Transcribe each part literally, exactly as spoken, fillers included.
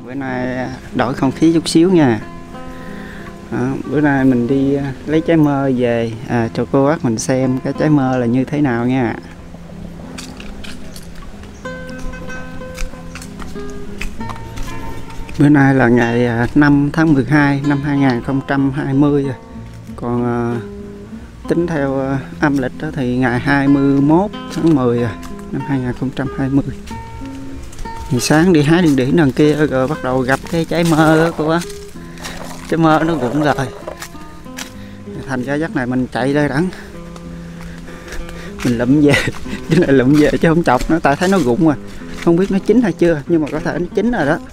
Bữa nay đổi không khí chút xíu nha. Đó, bữa nay mình đi lấy trái mơ về à, cho cô bác mình xem cái trái mơ là như thế nào nha. Bữa nay là ngày năm tháng mười hai năm hai nghìn không trăm hai mươi. Còn à, tính theo à, âm lịch đó thì ngày hai mươi mốt tháng mười à, năm hai nghìn không trăm hai mươi. Thì sáng đi hái đường điển đằng kia rồi bắt đầu gặp cái trái mơ đó cô bác. Trái mơ nó rụng rồi. Thành ra giấc này mình chạy đây đẳng. Mình lụm về, cái này lụm về chứ không chọc nó, tại thấy nó rụng rồi. Không biết nó chín hay chưa, nhưng mà có thể nó chín rồi đó.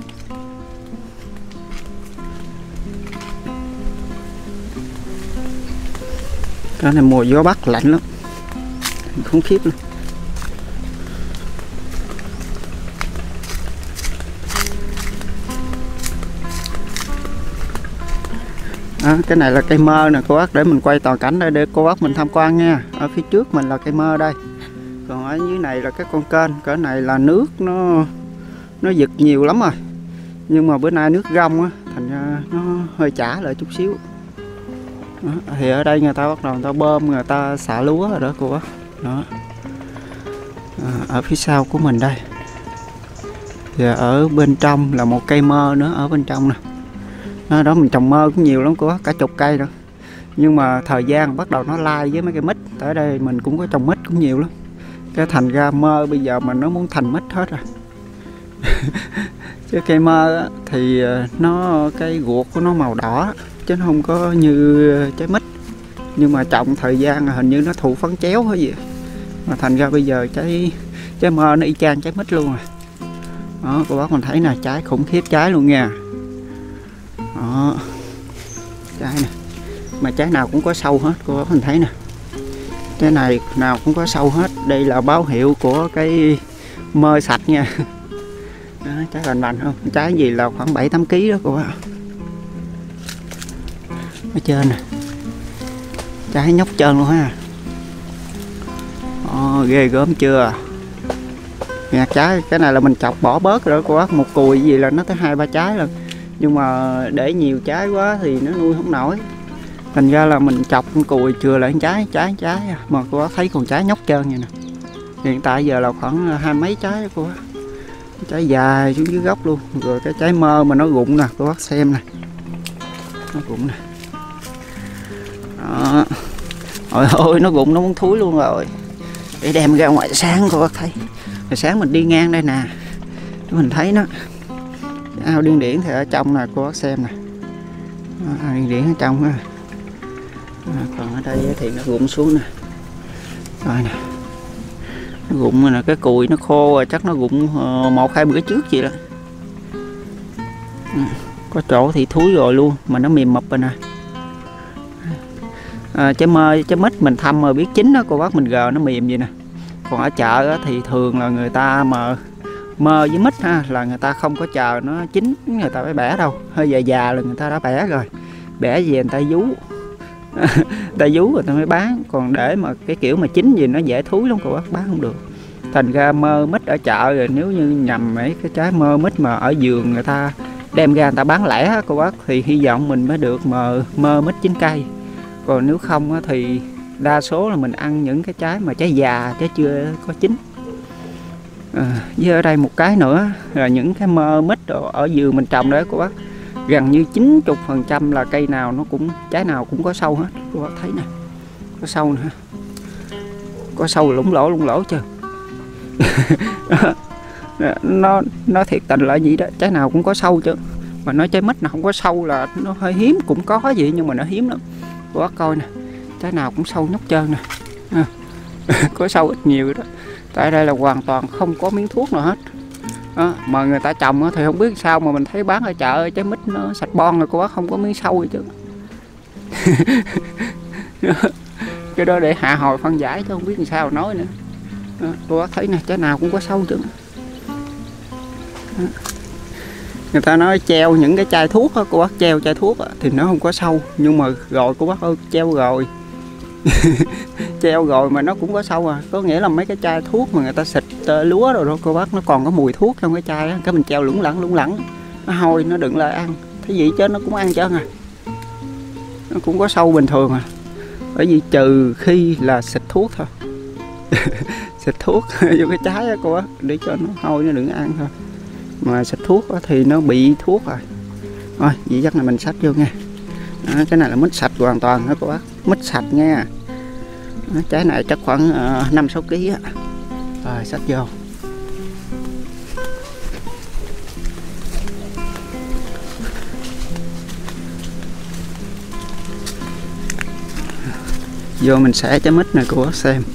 Cái này mùa gió Bắc lạnh lắm, khủng khiếp luôn. À, cái này là cây mơ nè cô bác, để mình quay toàn cảnh đây để cô bác mình tham quan nha. Ở phía trước mình là cây mơ đây, còn ở dưới này là cái con kênh. Cỡ này là nước nó nó giật nhiều lắm rồi, nhưng mà bữa nay nước rông á, thành ra nó hơi chả lại chút xíu. Đó, thì ở đây người ta bắt đầu người ta bơm, người ta xả lúa rồi đó cô bác. Đó. À, ở phía sau của mình đây, và ở bên trong là một cây mơ nữa ở bên trong nè. Đó, đó mình trồng mơ cũng nhiều lắm cô bác, cả chục cây nữa. Nhưng mà thời gian bắt đầu nó lai với mấy cây mít. Tới đây mình cũng có trồng mít cũng nhiều lắm. Cái thành ra mơ bây giờ mình nó muốn thành mít hết rồi. Chứ cây mơ á, thì nó cái ruột của nó màu đỏ chứ nó không có như trái mít. Nhưng mà trồng thời gian hình như nó thụ phấn chéo hay gì. Mà thành ra bây giờ trái trái mơ nó y chang trái mít luôn rồi. Đó cô bác mình thấy nè, trái khủng khiếp trái luôn nha. Đó, trái nè, mà trái nào cũng có sâu hết cô bác mình thấy nè. Trái này nào cũng có sâu hết. Đây là báo hiệu của cái mơ sạch nha. Đó, trái lành lành không, trái gì là khoảng bảy tám ký đó cô bác. Ở trên nè, trái nhóc trơn luôn ha. Ồ, ghê gớm chưa. Nhạc trái cái này là mình chọc bỏ bớt rồi đó cô bác. Một cùi gì là nó tới hai ba trái lần. Nhưng mà để nhiều trái quá thì nó nuôi không nổi. Thành ra là mình chọc cùi chừa lại trái, trái, trái. Mà cô bác thấy còn trái nhóc trơn vậy nè. Hiện tại giờ là khoảng hai mấy trái đó cô bác. Trái dài xuống dưới gốc luôn. Rồi cái trái mơ mà nó rụng nè, cô bác xem nè. Nó rụng nè. Đó. Ôi ôi, nó rụng nó muốn thúi luôn rồi. Để đem ra ngoài sáng cô bác thấy. Rồi sáng mình đi ngang đây nè, để mình thấy nó. Ao điên điển thì ở trong nè cô bác xem nè. Ao điên điển ở trong ha. À, còn ở đây thì nó rụng xuống nè. Rồi nè, nó rụng rồi nè, cái cùi nó khô rồi, chắc nó rụng một hai bữa trước vậy đó. À, có chỗ thì thúi rồi luôn mà nó mềm mập rồi nè. À, trái mơ trái mít mình thăm mà biết chín đó cô bác, mình gờ nó mềm vậy nè. Còn ở chợ thì thường là người ta mà mơ với mít ha, là người ta không có chờ nó chín người ta phải bẻ đâu, hơi già già là người ta đã bẻ rồi, bẻ về người ta vú người ta vú người ta mới bán. Còn để mà cái kiểu mà chín gì nó dễ thúi lắm cô bác, bán không được. Thành ra mơ mít ở chợ rồi nếu như nhầm mấy cái trái mơ mít mà ở vườn người ta đem ra người ta bán lẻ cô bác, thì hy vọng mình mới được mơ mơ mít chín cây. Còn nếu không thì đa số là mình ăn những cái trái mà trái già, trái chưa có chín. À, với ở đây một cái nữa là những cái mơ mít ở vườn mình trồng đấy cô bác, gần như chín mươi phần trăm là cây nào nó cũng trái nào cũng có sâu hết cô bác thấy nè. Có sâu nè, có sâu lủng lỗ lủng lỗ chưa. nó nó thiệt tình là gì đó, trái nào cũng có sâu chứ. Mà nói trái mít nào không có sâu là nó hơi hiếm, cũng có gì nhưng mà nó hiếm lắm cô bác coi nè. Trái nào cũng sâu nhóc trơn nè. À, có sâu ít nhiều đó. Tại đây là hoàn toàn không có miếng thuốc nào hết. Đó, mà người ta trồng thì không biết sao mà mình thấy bán ở chợ trái mít nó sạch bon rồi cô bác, không có miếng sâu gì chứ. Cái đó để hạ hồi phân giải chứ không biết làm sao nói nữa. Đó, cô bác thấy nè, trái nào cũng có sâu chứ. Đó. Người ta nói treo những cái chai thuốc đó, cô bác, treo chai thuốc đó, thì nó không có sâu. Nhưng mà rồi cô bác ơi, treo rồi treo rồi mà nó cũng có sâu à. Có nghĩa là mấy cái chai thuốc mà người ta xịt uh, lúa rồi đó cô bác, nó còn có mùi thuốc trong cái chai á, cái mình treo lủng lẳng lủng lẳng nó hôi nó đựng lại ăn. Thế vậy chứ nó cũng ăn trơn à, nó cũng có sâu bình thường à, bởi vì trừ khi là xịt thuốc thôi. Xịt thuốc vô cái trái đó cô á, để cho nó hôi nó đừng ăn thôi, mà xịt thuốc thì nó bị thuốc rồi. Thôi vậy chắc là mình xách vô nha. Đó, cái này là mít sạch hoàn toàn đó cô bác, mít sạch nha. Đó, trái này chắc khoảng uh, năm sáu ký á. Rồi xách vô. Vô mình xẻ trái mít này cô bác xem.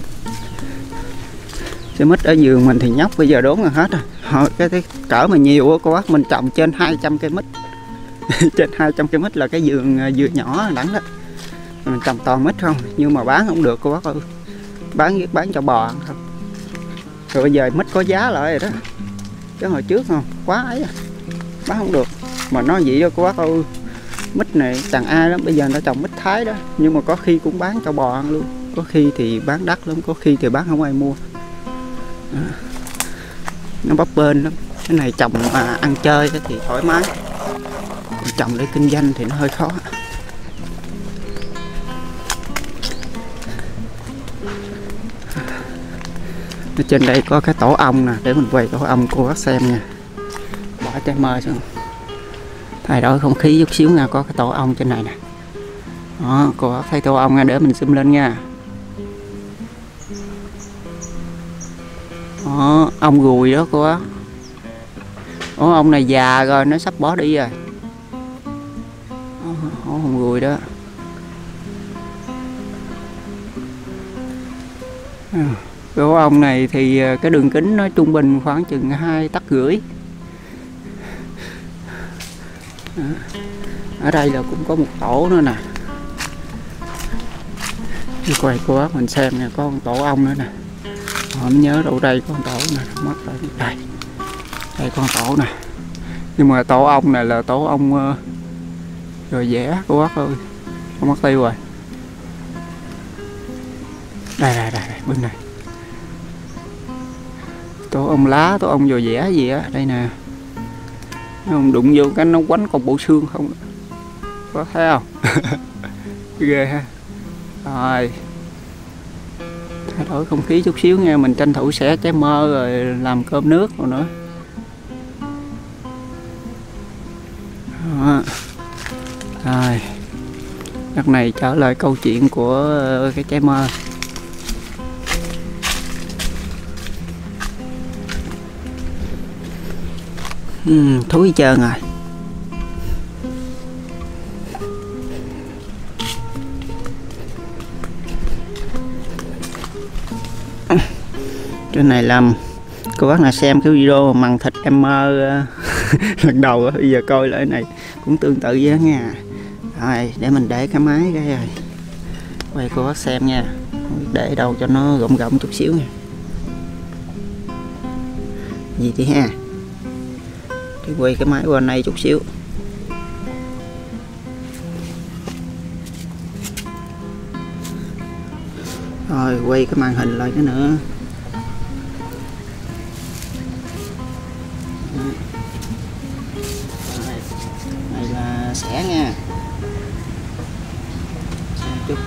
Trái mít ở vườn mình thì nhóc bây giờ đốn gần hết rồi. Hồi cái, cái cỡ mà nhiều á cô bác, mình trồng trên hai trăm cây mít. Trên hai trăm cây mít là cái vườn vừa nhỏ lắm đó. Mình trồng toàn mít không, nhưng mà bán không được cô bác ơi. Bán bán cho bò không. Rồi bây giờ mít có giá lại rồi đó. Chứ hồi trước không, quá ấy à. Bán không được. Mà nói vậy đó cô bác ơi. Mít này chẳng ai lắm, bây giờ người ta trồng mít Thái đó. Nhưng mà có khi cũng bán cho bò ăn luôn. Có khi thì bán đắt lắm, có khi thì bán không ai mua. Đó. Nó bấp bênh lắm. Cái này trồng mà ăn chơi thì thoải mái, trồng để kinh doanh thì nó hơi khó. Ở trên đây có cái tổ ong nè, để mình quay tổ ong cô bác xem nha. Bỏ trái mơ xuống, thay đổi không khí chút xíu nha, có cái tổ ong trên này nè. Đó, cô bác thấy tổ ong nha, để mình zoom lên nha. Đó, ong ruồi đó cô bác. Ủa, ông này già rồi, nó sắp bỏ đi rồi. Ủa, ong ruồi đó. Cái ong này thì cái đường kính nó trung bình khoảng chừng hai tấc rưỡi. Ở đây là cũng có một tổ nữa nè. Đi quay cô bác mình xem nha, có một tổ ong nữa nè. Không nhớ đâu, đây con tổ nè, mất rồi. Đây, đây con tổ nè. Nhưng mà tổ ong này là tổ ong uh, rồi vẽ cô bác ơi, không mất tiêu rồi. Đây đây đây, đây bên này. Tổ ong lá, tổ ong dò vẽ gì á, đây nè. Không đụng vô cái nó quánh còn bộ xương không. Có thấy không? Ghê ha. Rồi. Thay đổi không khí chút xíu nha, mình tranh thủ xẻ trái mơ rồi làm cơm nước rồi nữa. Đó. Rồi. Lúc này trở lại câu chuyện của cái trái mơ. Uhm, thúi trơn rồi. Cái này làm cô bác nào xem cái video măng thịt em mơ lần đầu, bây giờ coi lại này cũng tương tự vậy đó nha. Rồi để mình để cái máy cái rồi quay cô bác xem nha, để đâu cho nó gọng gọng chút xíu nha. Gì thì ha, thì quay cái máy qua đây chút xíu. Rồi quay cái màn hình lại cái nữa. Này là xẻ nha, xẻ chút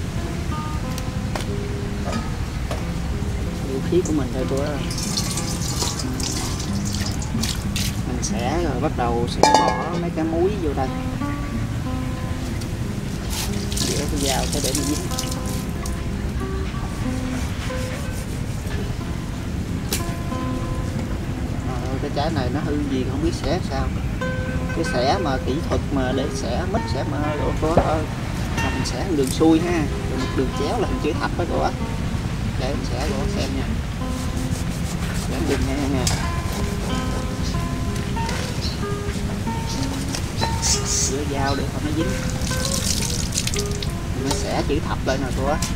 vũ khí của mình đây cô á. Mình xẻ rồi bắt đầu sẽ bỏ mấy cái muối vô đây, để cái dao sẽ để mình dính. Cái trái này nó hư gì không biết xẻ sao, cái xẻ mà kỹ thuật mà để xẻ mít xẻ mơ rồi có ơi, mình xẻ đường xuôi ha, rồi một đường chéo là hình chữ thập đó cô á. Để mình xẻ cô xem nha, để đường nha nha. Rửa dao để không nó dính, nó xẻ chữ thập lên rồi cô á.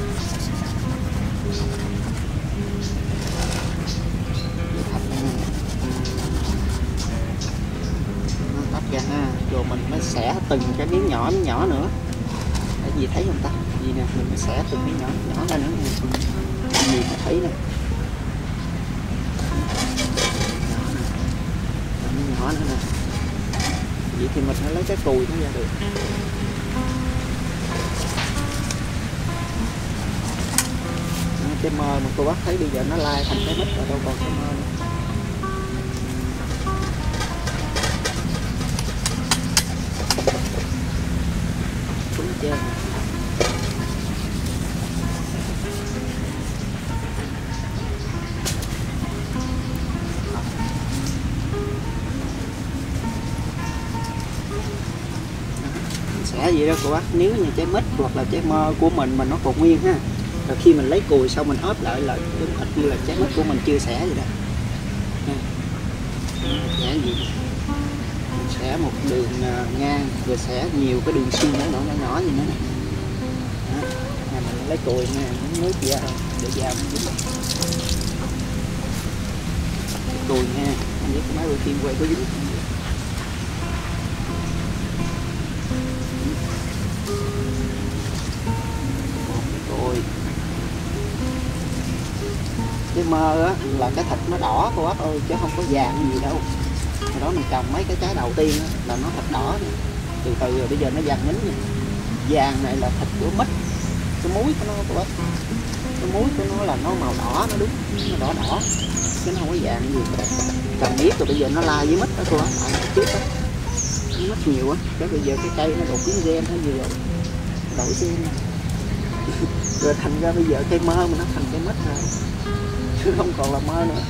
Ra ha, rồi mình mới xẻ từng cái miếng nhỏ miếng nhỏ nữa. Cái gì thấy không ta? Gì nè, mình mới xẻ từng miếng nhỏ nhỏ ra nữa nè. Gì mà thấy nè. Miếng nhỏ nữa nè. vậy thì mình phải lấy cái cùi nó ra được. Cái mơ mà cô bác thấy bây giờ nó lai thành cái mít rồi, đâu còn cái mơ nữa. Đúng chưa? Sẽ vậy đó cô bác, nếu như trái mít hoặc là trái mơ của mình mà nó còn nguyên ha, rồi khi mình lấy cùi xong mình ốp lại là đúng thật như là trái mít của mình chưa xẻ vậy đó. Xẻ gì? Mình xẻ một đường ngang rồi xẻ nhiều cái đường xuyên nhỏ nhỏ nhỏ gì nữa. Đó. Mình lấy cùi nha, nước ra để dao nó dính. Cùi nha, anh với cái máy quay phim quay có dính. Cái mơ á là cái thịt nó đỏ cô bác ơi, chứ không có vàng gì đâu. Hồi đó mình trồng mấy cái trái đầu tiên á, là nó thịt đỏ nè. Từ từ rồi bây giờ nó vàng nín nè. Vàng này là thịt của mít, cái muối của nó cô bác. Cái muối của nó là nó màu đỏ, nó đúng, nó đỏ đỏ, chứ nó không có vàng gì. Trồng biết rồi bây giờ nó lai với mít đó cô bác, tại trước đó nó mít nhiều á, cái bây giờ cái cây nó đột biến gen hay gì rồi, đổi gen rồi thành ra bây giờ cây mơ mà nó thành cây mít rồi, chứ không còn là mơ nữa.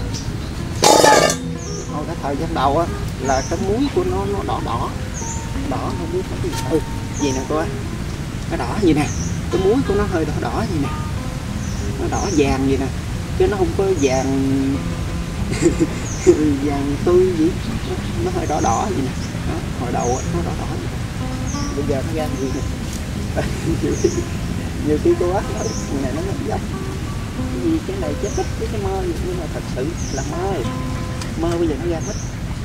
Hồi cái thời gian đầu á là cái muối của nó nó đỏ đỏ đỏ không biết nó gì. Ừ, gì nè cô ơi, nó đỏ gì nè, cái muối của nó hơi đỏ đỏ gì nè, nó đỏ vàng gì nè, chứ nó không có vàng vàng tươi gì, nó, nó hơi đỏ đỏ gì nè. Đó, hồi đầu á nó đỏ đỏ gì. Bây giờ nó ra gì nè. nhiều khi nhiều khi cô bác nói người này nó nó dốc vì cái này chết thích với cái mơ, nhưng mà thật sự là mơ mơ bây giờ nó ra hết.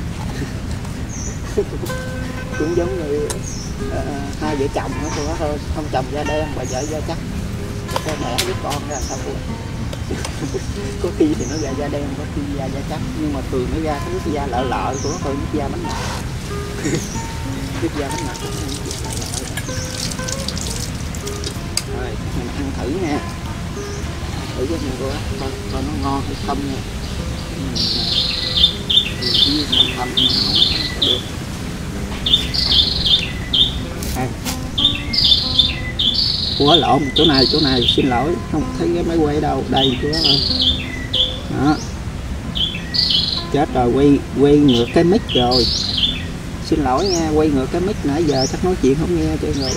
Cũng giống như uh, hai vợ chồng đó cô bác ơi, không chồng da đen bà vợ da trắng, cho đẻ đứa con ra sao cô. Có khi thì nó ra da đen, có khi da da trắng, nhưng mà thường nó ra cái nước da lợ lợ của nó thôi, nước da bánh ngọt. Nước da bánh ngọt. Rồi mình ăn thử nha, thử cái này cô bác coi, coi nó ngon hay không nha. Mình thầm được. À. Ủa lộn, chỗ này chỗ này xin lỗi, không thấy cái máy quay đâu, đây cô bác ơi. Đó. Chết rồi, quay quay ngược cái mic rồi. Xin lỗi nha, quay ngược cái mic nãy giờ chắc nói chuyện không nghe cho rồi.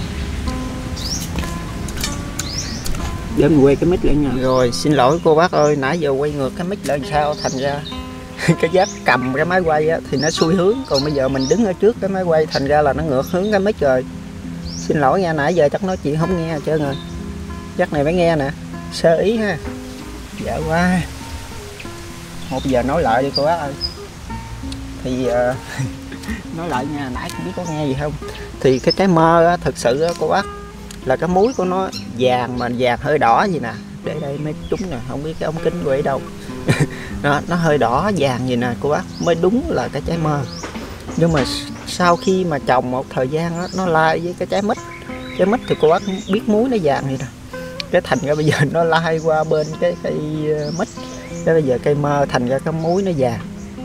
Để mình quay cái mic lại nha. Rồi xin lỗi cô bác ơi, nãy giờ quay ngược cái mic lại sao thành ra cái giác cầm cái máy quay á, thì nó xuôi hướng, còn bây giờ mình đứng ở trước cái máy quay thành ra là nó ngược hướng cái mic rồi. Xin lỗi nha, nãy giờ chắc nói chuyện không nghe trơn rồi. Chắc này phải nghe nè, sơ ý ha. Dạ quá. Một giờ nói lại đi cô bác ơi. Thì uh, nói lại nha, nãy không biết có nghe gì không. Thì cái trái mơ á, thực sự á cô bác, là cái muối của nó vàng mà vàng hơi đỏ gì nè. Để đây mới đúng nè, không biết cái ống kính của ấy đâu. Nó, nó hơi đỏ vàng gì nè cô bác, mới đúng là cái trái mơ. Nhưng mà sau khi mà trồng một thời gian đó, nó lai với cái trái mít. Trái mít thì cô bác biết muối nó vàng vậy nè, cái thành ra bây giờ nó lai qua bên cái cây mít, cái bây giờ cây mơ thành ra cái muối nó vàng.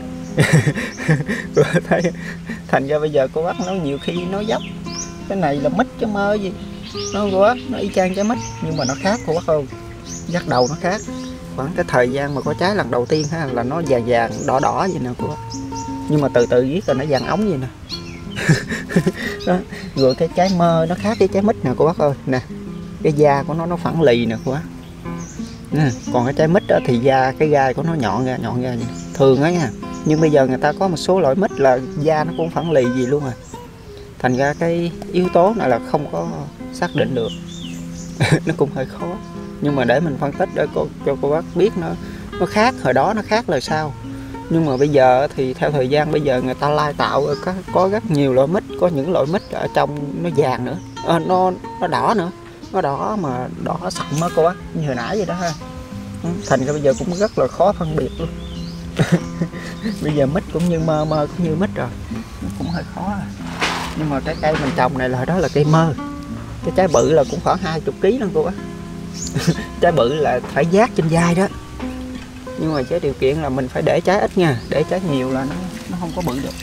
Thấy, thành ra bây giờ cô bác nói nhiều khi nó dốc, cái này là mít chứ mơ gì, nó cô bác nó y chang trái mít nhưng mà nó khác cô bác không, dắt đầu nó khác. Khoảng cái thời gian mà có trái lần đầu tiên ha, là nó vàng vàng đỏ đỏ vậy nè cô bác, nhưng mà từ từ viết là nó vàng ống vậy nè. Đó. Rồi cái trái mơ nó khác với trái mít nè cô bác ơi, nè cái da của nó nó phẳng lì nè cô bác. Nè, còn cái trái mít đó thì da cái gai của nó nhọn ra nhọn ra vậy. Thường á nha, nhưng bây giờ người ta có một số loại mít là da nó cũng phẳng lì gì luôn à, thành ra cái yếu tố này là không có xác định được. Nó cũng hơi khó, nhưng mà để mình phân tích để cô, cho cô bác biết nó nó khác hồi đó nó khác là sao. Nhưng mà bây giờ thì theo thời gian bây giờ người ta lai tạo có, có rất nhiều loại mít, có những loại mít ở trong nó vàng nữa, à, nó nó đỏ nữa, nó đỏ mà đỏ sậm á cô bác, như hồi nãy vậy đó ha. Thành ra bây giờ cũng rất là khó phân biệt luôn. Bây giờ mít cũng như mơ, mơ cũng như mít rồi, nó cũng hơi khó à. Nhưng mà cái cây mình trồng này là đó là cây mơ, cái trái bự là cũng khoảng hai chục ký luôn cô bác. Trái bự là phải vác trên vai đó, nhưng mà với điều kiện là mình phải để trái ít nha, để trái nhiều là nó nó không có bự được.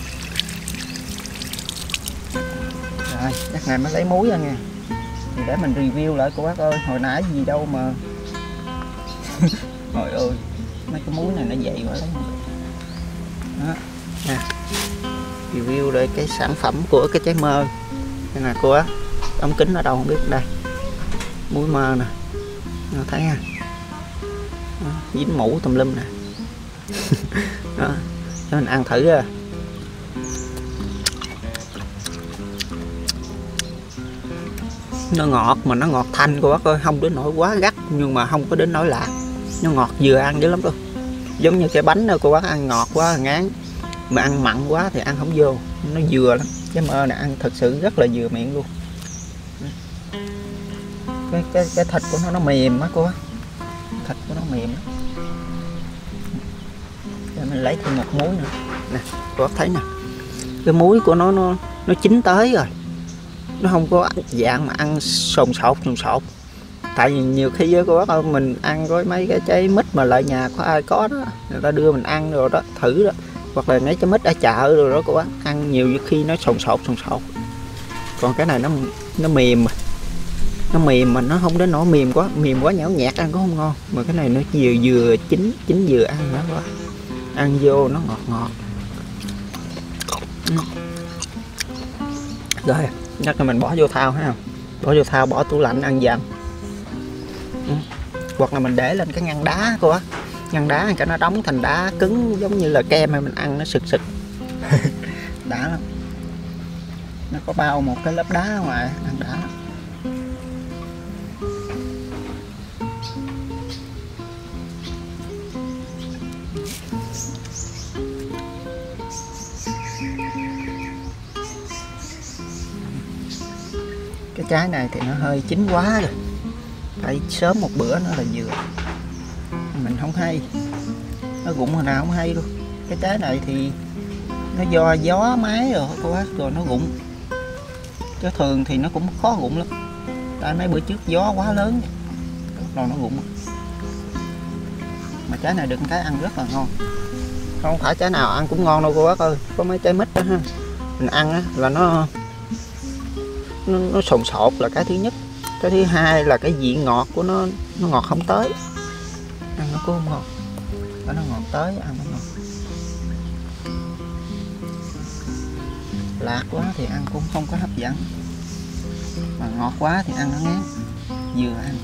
Rồi chắc này mới lấy muối ra nha, thì để mình review lại cô bác ơi, hồi nãy gì đâu mà trời ơi mấy cái muối này nó dậy quá lấy không được. Đó nè, review lại cái sản phẩm của cái trái mơ đây nè cô á, ống kính ở đâu không biết. Đây muối mơ nè, nó thấy ha, đó, dính mũ tùm lum nè. Đó cho mình ăn thử à. Nó ngọt mà nó ngọt thanh cô bác ơi, không đến nỗi quá gắt nhưng mà không có đến nỗi lạ, nó ngọt vừa ăn dữ lắm luôn. Giống như cái bánh đó cô bác, ăn ngọt quá ngán, mà ăn mặn quá thì ăn không vô, nó vừa lắm. Trái mơ này ăn thật sự rất là vừa miệng luôn. Cái cái cái thịt của nó nó mềm á cô bác, thịt của nó mềm đó. Để mình lấy thêm một muối nữa nè, cô bác thấy nè, cái muối của nó nó nó chín tới rồi, nó không có dạng mà ăn sồn sột sồn sột. Tại vì nhiều khi với cô bác ơi, mình ăn có mấy cái trái mít mà lại nhà có ai có đó, người ta đưa mình ăn rồi đó, thử đó, hoặc là mấy trái mít ở chợ rồi đó cô bác, ăn nhiều khi nó sồn sột sồn sột. Còn cái này nó nó mềm mà, nó mềm mà nó không đến nỗi mềm quá, mềm quá nhão nhạt ăn cũng không ngon. Mà cái này nó vừa vừa chín chín vừa ăn nữa quá, ăn vô nó ngọt ngọt. Ừ. Rồi chắc là mình bỏ vô thau ha, bỏ vô thau, bỏ tủ lạnh ăn dần. Ừ. Hoặc là mình để lên cái ngăn đá cô á, ngăn đá cho nó đóng thành đá cứng giống như là kem mà mình ăn nó sực sực. Đã lắm, nó có bao một cái lớp đá ở ngoài, ăn đã lắm. Cái trái này thì nó hơi chín quá rồi, phải sớm một bữa nữa là vừa. Mình không hay, nó rụng hồi nào không hay luôn. Cái trái này thì nó do gió máy rồi cô bác, rồi nó rụng, chứ thường thì nó cũng khó rụng lắm. Tại mấy bữa trước gió quá lớn rồi nó rụng. Mà trái này được cái ăn rất là ngon, không phải trái nào ăn cũng ngon đâu cô bác ơi. Có mấy trái mít đó ha, mình ăn á là nó nó, nó sồn sột là cái thứ nhất, cái thứ hai là cái vị ngọt của nó nó ngọt không tới, ăn nó cũng không ngon. Nó ngọt tới ăn nó ngọt, lạc quá thì ăn cũng không có hấp dẫn, mà ngọt quá thì ăn nó ngán, vừa ăn.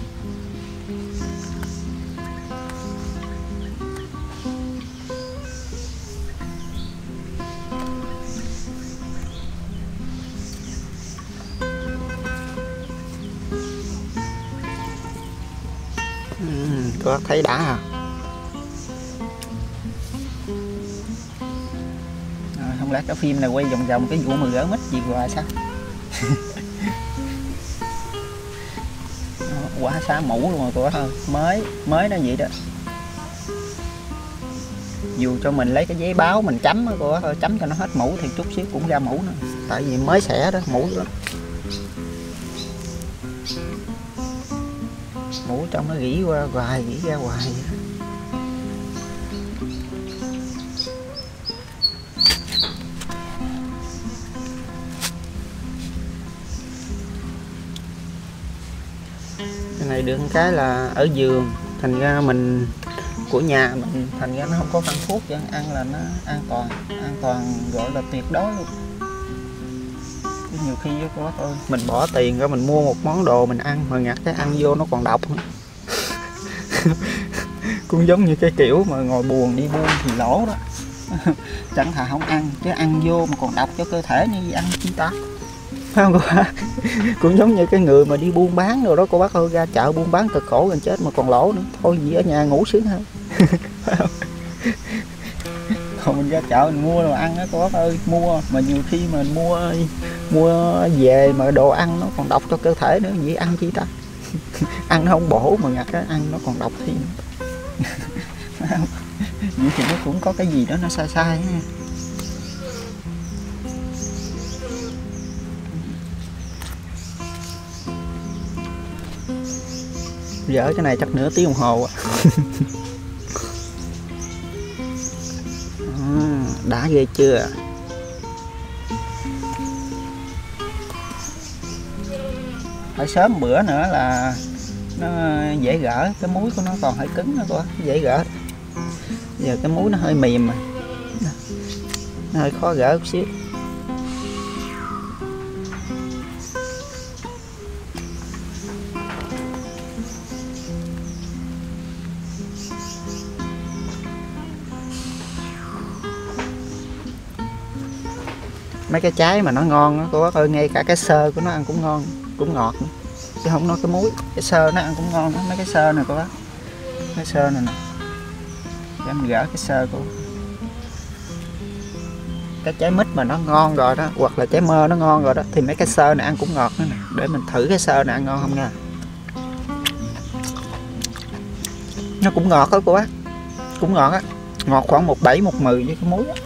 Uhm, có thấy đã à? À, không lẽ cái phim này quay vòng vòng cái vụ mà gỡ mít gì hoài sao? Quả xá mũ luôn rồi cô bác ơi, mới mới nó vậy đó. Dù cho mình lấy cái giấy báo mình chấm á cô bác ơi, chấm cho nó hết mũ thì chút xíu cũng ra mũ nữa, tại vì mới xẻ đó, mũ lắm. Mũ trong nó rỉ qua hoài, rỉ ra hoài vậy đó. Cái này được cái là ở vườn, thành ra mình của nhà mình, thành ra nó không có phân thuốc, cho ăn là nó an toàn, an toàn gọi là tuyệt đối luôn. Nhiều khi với cô bác ơi, mình bỏ tiền ra mình mua một món đồ mình ăn mà ngặt cái ăn vô nó còn độc nữa. Cũng giống như cái kiểu mà ngồi buồn đi buôn thì lỗ đó. Chẳng thà không ăn, chứ ăn vô mà còn độc cho cơ thể như gì ăn chi ta, phải không cô bác? Cũng giống như cái người mà đi buôn bán rồi đó cô bác ơi, ra chợ buôn bán cực khổ gần chết mà còn lỗ nữa, thôi gì ở nhà ngủ sướng hơn. Phải không? Còn mình ra chợ mình mua đồ ăn đó cô bác ơi, mua mà nhiều khi mình mua mua về mà đồ ăn nó còn độc cho cơ thể nữa, vậy ăn chi ta? Ăn nó không bổ mà ngặt cái ăn nó còn độc thêm. Vậy thì nó cũng có cái gì đó nó sai sai ha. Dở cái này chắc nửa tiếng đồng hồ à. À, đã ghê chưa. Phải sớm bữa nữa là nó dễ gỡ, cái muối của nó còn hơi cứng đó cô, dễ gỡ. Giờ cái muối nó hơi mềm mà nó hơi khó gỡ một xíu. Mấy cái trái mà nó ngon đó cô bác ơi, ngay cả cái sơ của nó ăn cũng ngon, cũng ngọt nữa. Chứ không nói cái muối, cái sơ nó ăn cũng ngon đó. Mấy cái sơ này cô bác, cái sơ này nè, để mình gỡ cái sơ của cái trái mít mà nó ngon rồi đó, hoặc là trái mơ nó ngon rồi đó, thì mấy cái sơ này ăn cũng ngọt nữa nè. Để mình thử cái sơ này ăn ngon không nha. Nó cũng ngọt đó cô bác, cũng ngọt á, ngọt khoảng một bảy một mười với cái muối á.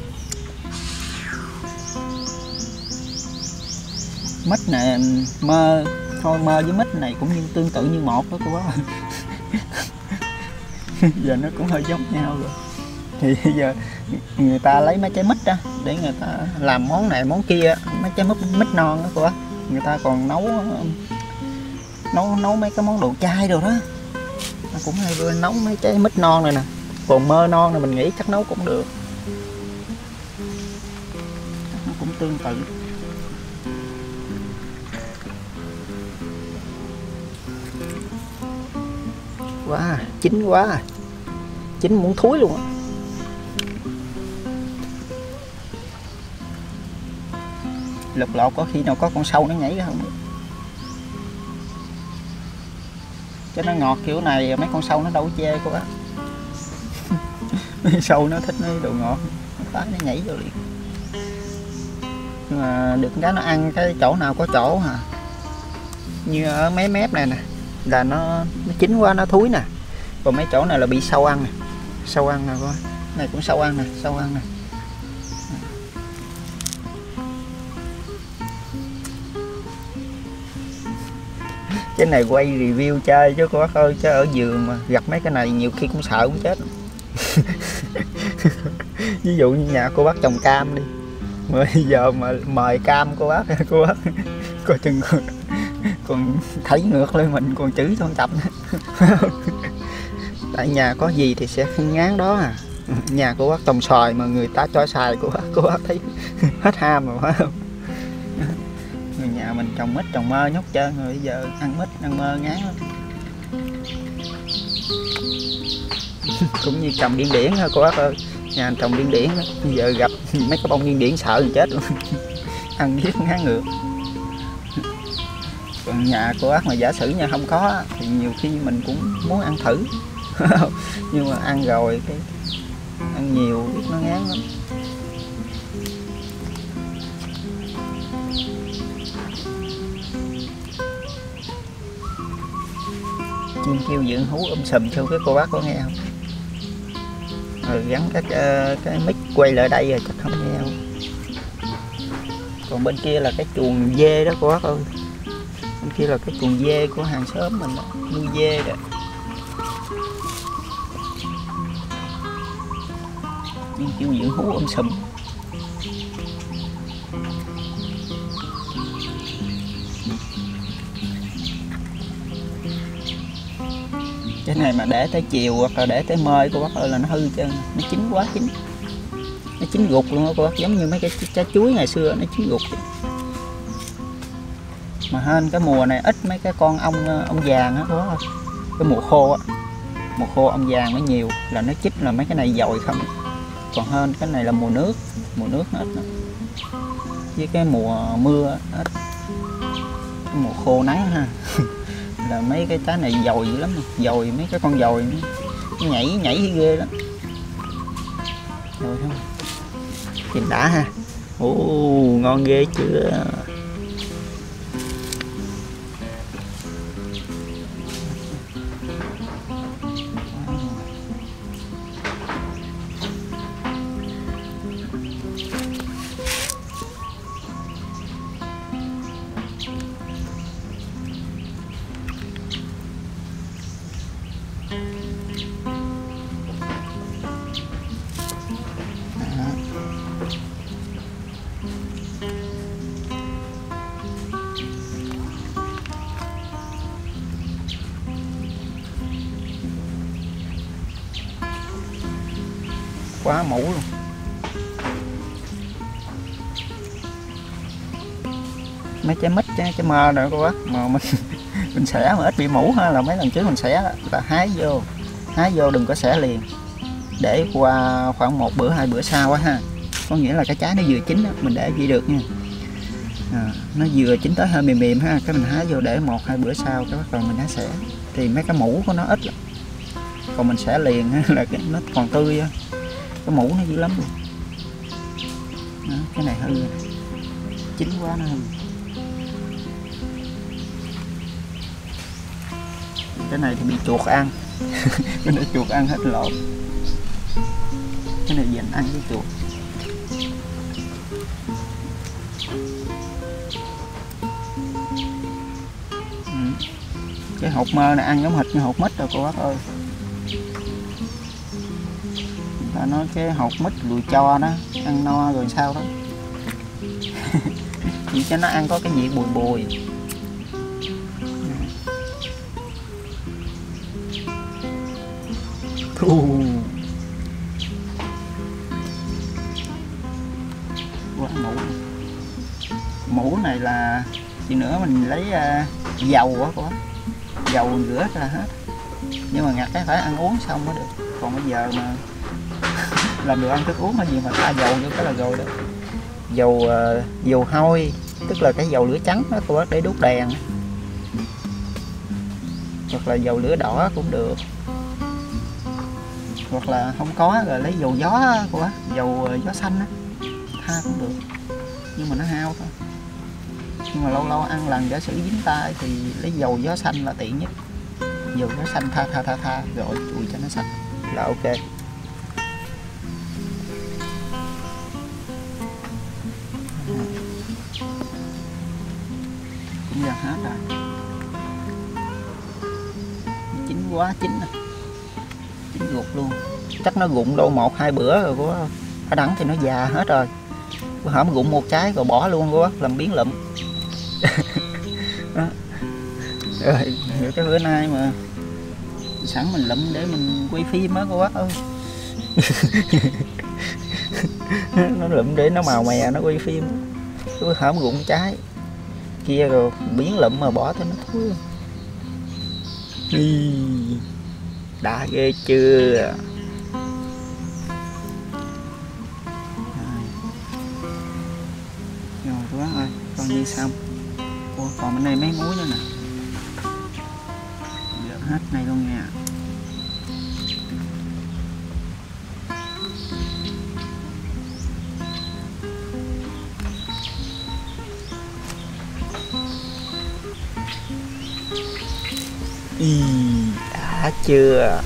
Mít này mơ thôi, mơ với mít này cũng như tương tự như một đó cô bác. Giờ nó cũng hơi giống nhau rồi. Thì giờ người ta lấy mấy trái mít đó để người ta làm món này món kia, mấy trái mít mít non đó cô bác. Người ta còn nấu nấu nấu mấy cái món đồ chay rồi đó. Nó cũng hay nấu mấy trái mít non này nè. Còn mơ non này mình nghĩ chắc nấu cũng được. Nó cũng tương tự. Wow, chín quá, chín muốn thúi luôn á. Lục lột có khi nào có con sâu nó nhảy ra không? Cho nó ngọt kiểu này mấy con sâu nó đâu có chê cô bác. Mấy sâu nó thích mấy đồ ngọt, nó phá nó nhảy vô liền. Nhưng mà được cái nó ăn cái chỗ nào có chỗ hả? Như ở mấy mép này nè là nó, nó chín quá nó thúi nè. Còn mấy chỗ này là bị sâu ăn nè, sâu ăn nè coi, này cũng sâu ăn nè, sâu ăn nè. Cái này quay review chơi chứ cô bác ơi, chứ ở vườn mà gặp mấy cái này nhiều khi cũng sợ cũng chết. Ví dụ như nhà cô bác trồng cam đi, bây giờ mà mời cam cô bác, cô bác coi chừng còn thấy ngược lên mình còn chửi trong tập. Tại nhà có gì thì sẽ ngán đó à. Nhà cô bác trồng xoài mà người ta cho xài cô bác, cô bác thấy hết ham rồi phải không? Người nhà mình trồng mít trồng mơ nhốt trơn rồi, bây giờ ăn mít ăn mơ ngán lắm. Cũng như trồng điên điển thôi cô bác ơi, nhà trồng điên điển đó. Bây giờ gặp mấy cái bông điên điển sợ thì chết luôn. Ăn giết ngán ngược. Còn nhà cô bác mà giả sử nhà không có thì nhiều khi mình cũng muốn ăn thử. Nhưng mà ăn rồi cái ăn nhiều biết nó ngán lắm. Chim kêu dưỡng hú um sùm cho cái cô bác có nghe không? Rồi gắn cái cái mic quay lại đây rồi chắc không nghe không? Còn bên kia là cái chuồng dê đó cô bác ơi. Bên kia là cái chuồng dê của hàng xóm mình đó, nuôi dê đó. Nhưng kêu dưỡng hú um sùm. Cái này mà để tới chiều hoặc là để tới mơi cô bác ơi là nó hư chân, nó chín quá chín, nó chín gục luôn đó cô bác, giống như mấy cái trái chuối ngày xưa nó chín gục. Mà hên cái mùa này ít mấy cái con ong ong vàng á cô bác ơi, cái mùa khô á, mùa khô ong vàng nó nhiều là nó chích là mấy cái này dồi không. Còn hên cái này là mùa nước, mùa nước nó ít nữa. Với cái mùa mưa ít, cái mùa khô nắng ha. Là mấy cái trái này dồi dữ lắm, dồi mấy cái con dồi nó nhảy nhảy ghê lắm. Rồi không? Nhìn đã ha. Ồ, ngon ghê chưa. quá mũ luôn. Mấy trái mít, trái, trái mơ nữa cô bác mà mình mình xẻ mà ít bị mũ ha, là mấy lần trước mình xẻ là hái vô hái vô đừng có xẻ liền, để qua khoảng một bữa hai bữa sau á ha, có nghĩa là cái trái nó vừa chín á, mình để gì được nha. À, nó vừa chín tới hơi mềm mềm ha, cái mình hái vô để một hai bữa sau cái bắt đầu mình hái xẻ, thì mấy cái mũ của nó ít lắm. Còn mình xẻ liền ha, là cái nó còn tươi á, cái mũ nó dữ lắm luôn. Đó, cái này hư rồi, chín quá nó hư. Cái này thì bị chuột ăn. Cái này chuột ăn hết lộn, cái này dành ăn với chuột. Ừ. Cái hột mơ này ăn giống thịt như hột mít rồi cô bác ơi. Người ta nói cái hột mít lùi cho đó, ăn no rồi sao đó. Chỉ cho nó ăn có cái vị bùi bùi. Thu. Quá mũ. Mũ này là gì nữa, mình lấy uh, dầu á cô, dầu rửa là hết. Nhưng mà ngặt cái phải ăn uống xong mới được. Còn bây giờ mà làm đồ ăn thức uống hay gì mà pha dầu vô cái là rồi đó. Dầu uh, dầu hôi, tức là cái dầu lửa trắng đó cô bác, để đốt đèn. Hoặc là dầu lửa đỏ cũng được. Hoặc là không có rồi lấy dầu gió cô bác, dầu gió xanh á, tha cũng được. Nhưng mà nó hao thôi. Nhưng mà lâu lâu ăn lần giả sử dính tay thì lấy dầu gió xanh là tiện nhất. Dầu gió xanh tha tha tha tha rồi chùi cho nó sạch là ok. Cũng gần hết rồi. Chín quá chín rồi, chín ruột luôn. Chắc nó rụng đâu một hai bữa rồi của ở đẳng thì nó già hết rồi. Bữa hổm rụng một trái rồi bỏ luôn của bác, làm biến lụm. Đó. Rồi cái bữa nay mà sẵn mình lụm để mình quay phim á cô bác ơi. Nó lụm để nó màu mè nó quay phim. Cái bữa hổm rụng trái kia rồi biến lụm mà bỏ tới nó thúi. Đã ghê chưa. Rồi quá ơi, con đi xong. Ủa, còn bên đây mấy muối nữa nè. Lượm hết này luôn nha. Ý, đã chưa.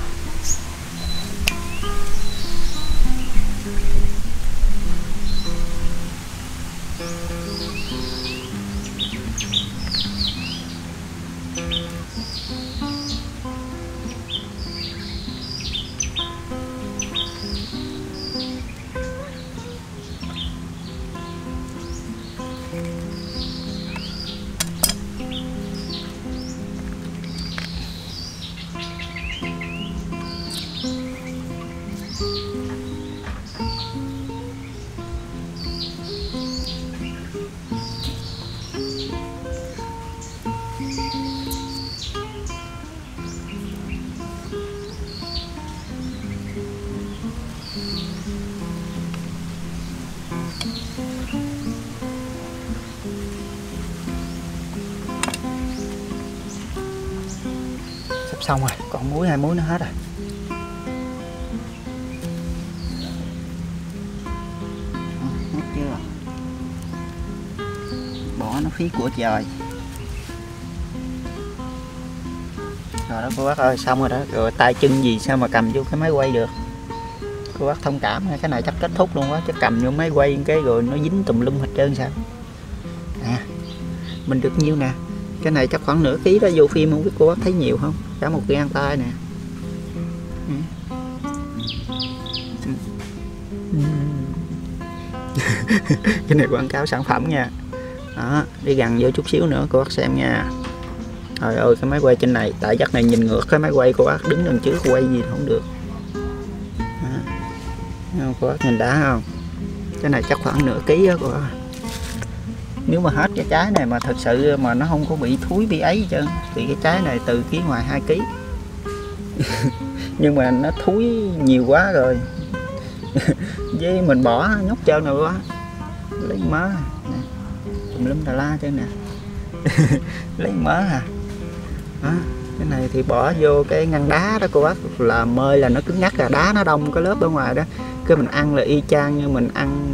Xong rồi, còn muối hai muối nó hết rồi. Hết chưa? Bỏ nó phí của trời. Rồi đó cô bác ơi, xong rồi đó. Rồi tay chân gì sao mà cầm vô cái máy quay được. Cô bác thông cảm, cái này chắc kết thúc luôn quá. Chứ cầm vô máy quay cái rồi nó dính tùm lum hết trơn sao. À, mình được nhiêu nè. Cái này chắc khoảng nửa ký đó, vô phim không biết cô bác thấy nhiều không. Cả một gang tay nè. Cái này quảng cáo sản phẩm nha. Đó, đi gần vô chút xíu nữa cô bác xem nha. Trời ơi, cái máy quay trên này, tại chắc này nhìn ngược cái máy quay cô bác, đứng đằng trước quay gì không được. Đó. Cô bác nhìn đã không? Cái này chắc khoảng nửa ký đó cô bác. Nếu mà hết cái trái này mà thật sự mà nó không có bị thúi bị ấy chứ, thì cái trái này từ ký ngoài hai ký. Nhưng mà nó thúi nhiều quá rồi. Với mình bỏ nhốt trơn rồi quá. Lấy mớ tùm lum tà la chứ nè. Lấy mớ à. Đó, cái này thì bỏ vô cái ngăn đá đó cô bác, là mơi là nó cứng ngắc, là đá nó đông cái lớp ở ngoài đó, cái mình ăn là y chang như mình ăn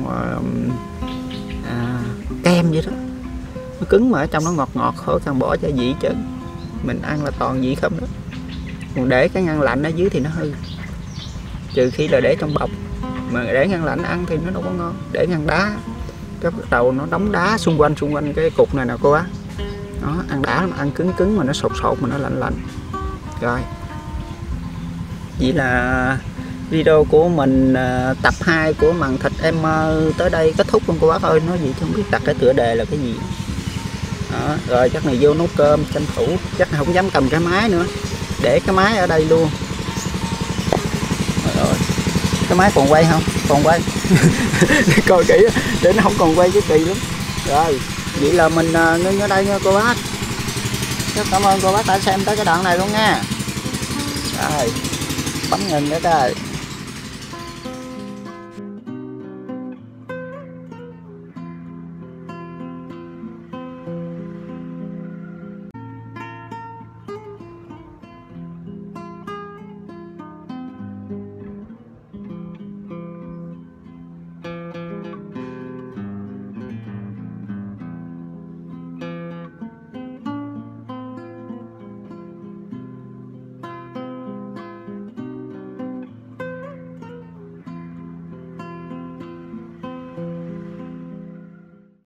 à, kem vậy đó, nó cứng mà ở trong nó ngọt ngọt, khỏi cần bỏ gia vị chứ, mình ăn là toàn vị không đó. Còn để cái ngăn lạnh ở dưới thì nó hư, trừ khi là để trong bọc, mà để ngăn lạnh ăn thì nó đâu có ngon. Để ngăn đá cái bắt đầu nó đóng đá xung quanh xung quanh cái cục này nè cô bác, đó ăn đá mà ăn cứng cứng mà nó sột sột mà nó lạnh lạnh. Rồi vậy là video của mình tập hai của mần thịt em tới đây kết thúc luôn cô bác ơi. Nói gì chứ không biết đặt cái tựa đề là cái gì đó. Rồi chắc này vô nấu cơm tranh thủ, chắc không dám cầm cái máy nữa, để cái máy ở đây luôn. Rồi, cái máy còn quay không? Còn quay. Để coi kỹ để nó không còn quay cái kỳ lắm. Rồi vậy là mình ngưng ở đây nha cô bác. Rất cảm ơn cô bác đã xem tới cái đoạn này luôn nha. Rồi bấm ngừng nữa coi.